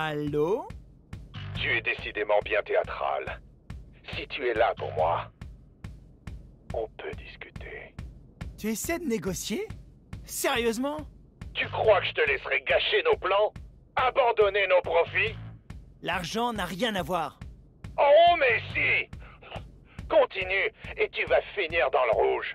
Allô? Tu es décidément bien théâtral. Si tu es là pour moi, on peut discuter. Tu essaies de négocier? Sérieusement? Tu crois que je te laisserai gâcher nos plans? Abandonner nos profits? L'argent n'a rien à voir. Oh, mais si! Continue, et tu vas finir dans le rouge.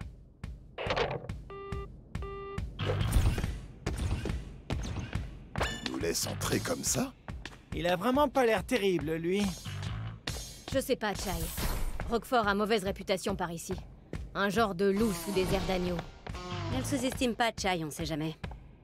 Nous laisse entrer comme ça? Il a vraiment pas l'air terrible, lui. Je sais pas, Chai. Roquefort a mauvaise réputation par ici. Un genre de loup sous des airs d'agneau. Elle sous-estime pas Chai, on sait jamais.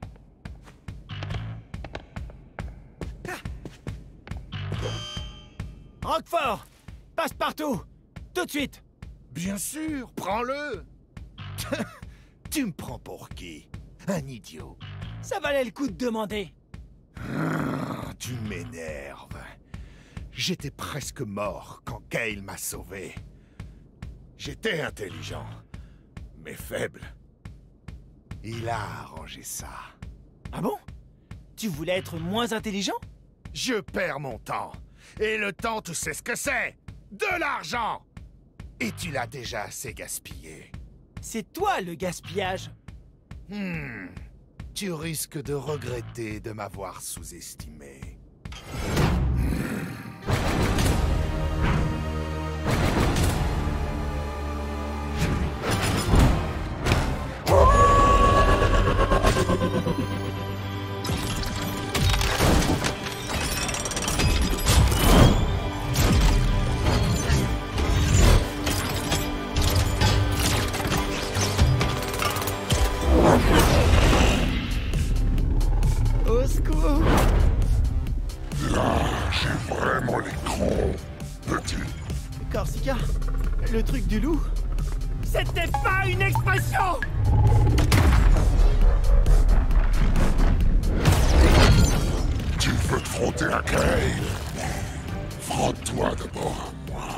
Roquefort! Passe partout! Tout de suite! Bien sûr, prends-le! Tu me prends pour qui? Un idiot. Ça valait le coup de demander. Tu m'énerves. J'étais presque mort quand Kale m'a sauvé. J'étais intelligent, mais faible. Il a arrangé ça. Ah bon? Tu voulais être moins intelligent? Je perds mon temps. Et le temps, tu sais ce que c'est? De l'argent! Et tu l'as déjà assez gaspillé. C'est toi le gaspillage. Tu risques de regretter de m'avoir sous-estimé. Au secours! Là, j'ai vraiment l'écran, petit. Corsica, le truc du loup? C'était pas une expression! Tu veux te frotter à Kale? Frotte-toi d'abord à moi.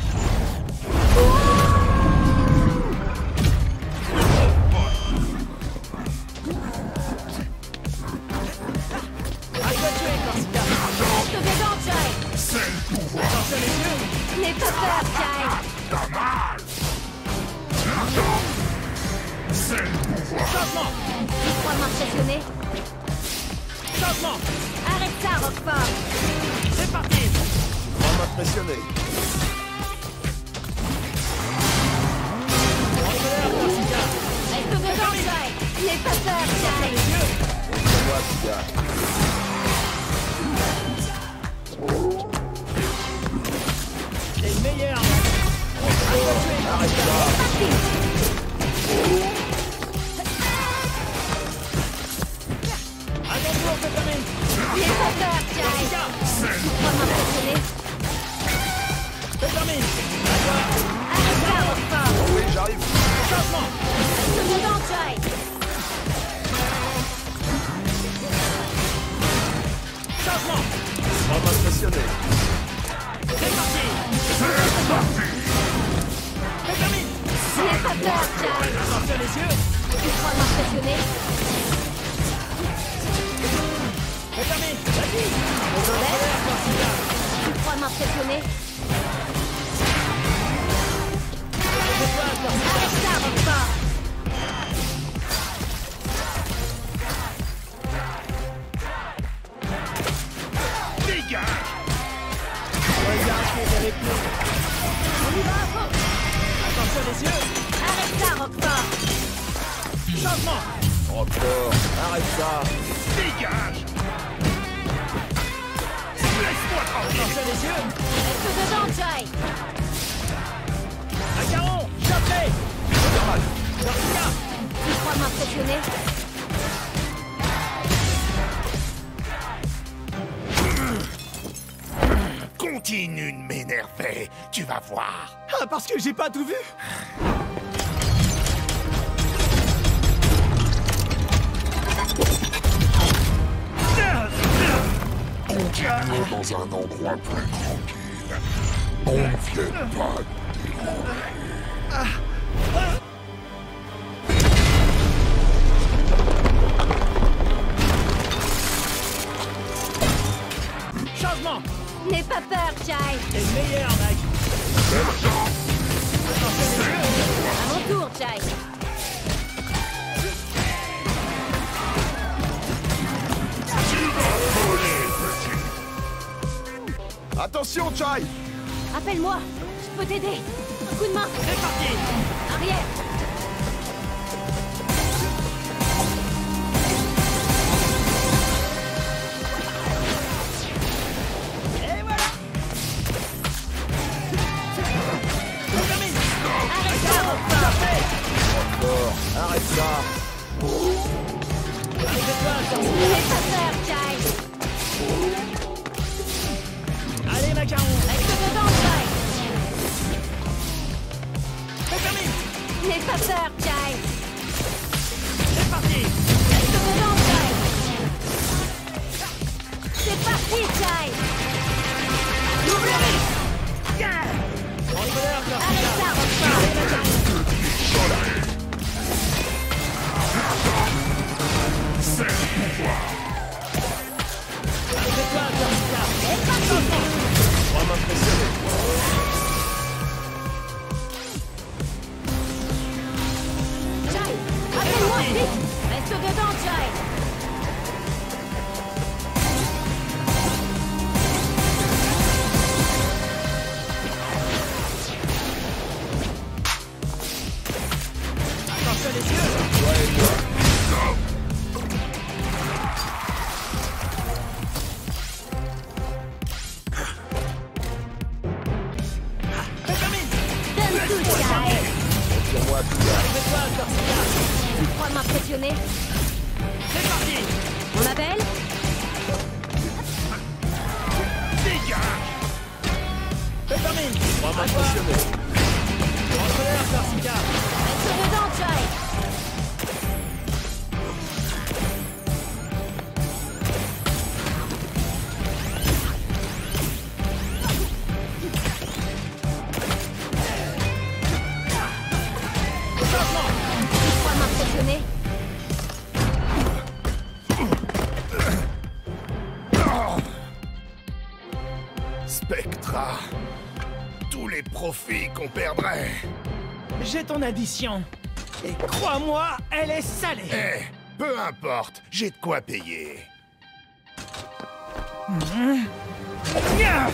À toi tuer, Corsica! Reste dedans, Chai! C'est le pouvoir Attention les yeux! N'aie pas peur, Chai! d'un mal. C'est le pouvoir. Changement! Tu crois m'impressionner? Changement! Arrête ça, Roquefort! C'est parti! On va m'impressionner. Envoleur, Corsica! Reste dedans, Chai! N'aie pas peur, Chai! Les yeux! Montre-moi ce gars. C'est le meilleur! À toi tuer, Corsica! À ton tour, Peppermint! N'aie pas peur, Chai! Corsica! Tu crois m'impressionner? Peppermint! À toi! Arrête ça, Roquefort! Oui, j'arrive. Changement! Reste dedans, Chai! Changement! On va m'impressionner. C'est parti! Peppermint! N'aie pas peur, Chai! Attention les yeux! Tu crois m'impressionner? Peppermint! Vas-y! Mauvais? Envoleur, Corsica! Tu crois m'impressionner? C'est toi, Corsica! Arrête ça, Roquefort! Dégage. Regarde tes répliques! On y va! Attention les yeux! Arrête ça, Roquefort! Changement! Encore, arrête ça. Dégage. Laisse-moi tranquille. Attention les yeux! Reste dedans, Chai! Acaron! Chapelet! Corsica! Tu crois m'impressionner? Continue de m'énerver, tu vas voir. Ah, parce que j'ai pas tout vu! Continuons dans un endroit plus tranquille. On ne vient pas de déranger. À mon tour, Chai. Attention, Chai! Appelle-moi. Je peux t'aider. Un coup de main. C'est parti. Arrière. Et voilà. Termine. Arrête ça, Roquefort. Parfait. Encore, arrête ça! Fais-toi un temps. N'aie pas peur, Chai. Allez, macaron. Reste dedans, Chai. Termine. N'aie pas peur, Chai. C'est parti. Reste dedans, Chai. C'est parti, Chai. Contrôleur, Arrête ça, Roquefort. fais-toi un temps. C'est parti. On va m'impressionner. Chai, appelle-moi vite. Reste dedans, Chai. Attention les yeux. Termine. Donne tout, Chai. Tire-moi à tout gars. Fais-toi un temps. Tu crois m'impressionner? C'est parti. On m'appelle? Termine. On va m'impressionner. Contrôleur, Corsica. Reste dedans, Chai. Tu crois m'impressionner? Spectra. Tous les profits qu'on perdrait. J'ai ton addition. Et crois-moi, elle est salée. Eh, peu importe, j'ai de quoi payer. Nya.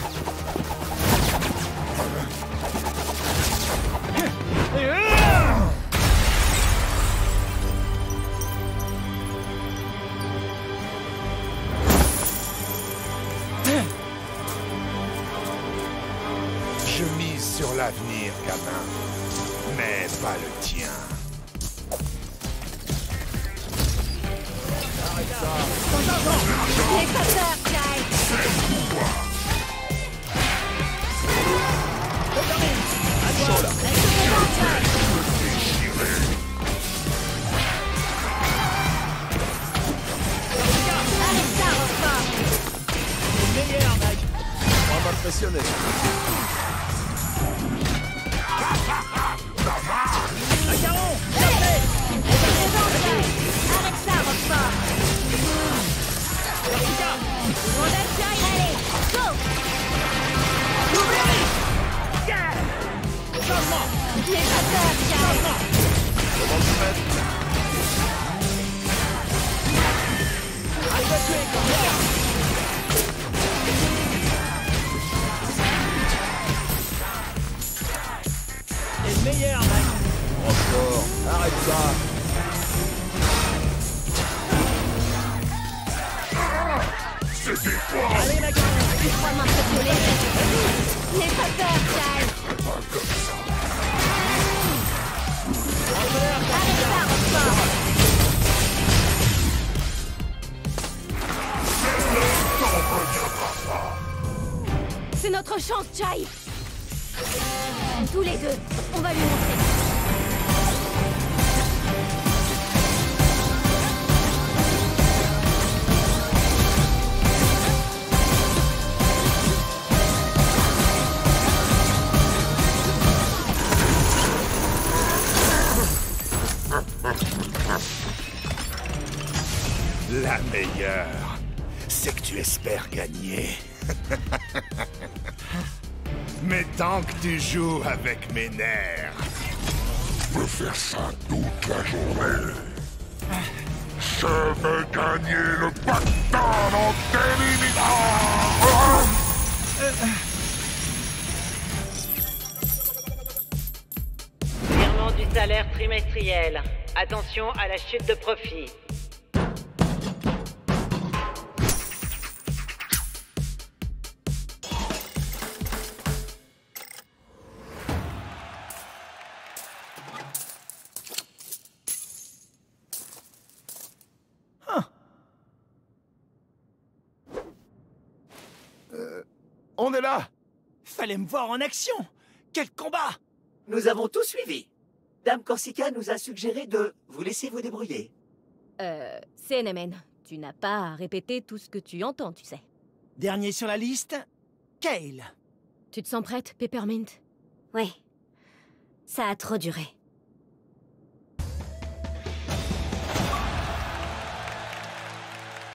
Je mise sur l'avenir, gamin. Mais pas le tien. N'aie pas peur, Chai. Chaud là. Reste dedans, Chai. Arrête ça, Roquefort. Meilleur, mec. On va m'impressionner. Macaron. Reste dedans, Chai. Arrête ça, Roquefort. Corsica. Mandal, Chai. Allez, go. Changement. N'aie pas peur, Chai. Comment tu fais? À toi de tuer, Corsica. Et le meilleur, mec. Encore, arrête ça! Allez, macaron. Tu crois m'impressionner? N'aie pas peur, Chai. Contrôleur, Arrête ça, Roquefort. C'est notre chance, Chai. Tous les deux, on va lui montrer. La meilleure, c'est que tu espères gagner. Mais tant que tu joues avec mes nerfs, Je peux faire ça toute la journée. Je veux gagner le pactole en t'éliminant. Virement du salaire trimestriel. Attention à la chute de profit. on est là! Fallait me voir en action. Quel combat! Nous avons tout suivi. Dame Corsica nous a suggéré de vous laisser vous débrouiller. CNMN, tu n'as pas à répéter tout ce que tu entends, tu sais. Dernier sur la liste, Kale. Tu te sens prête, Peppermint? Ouais. Ça a trop duré.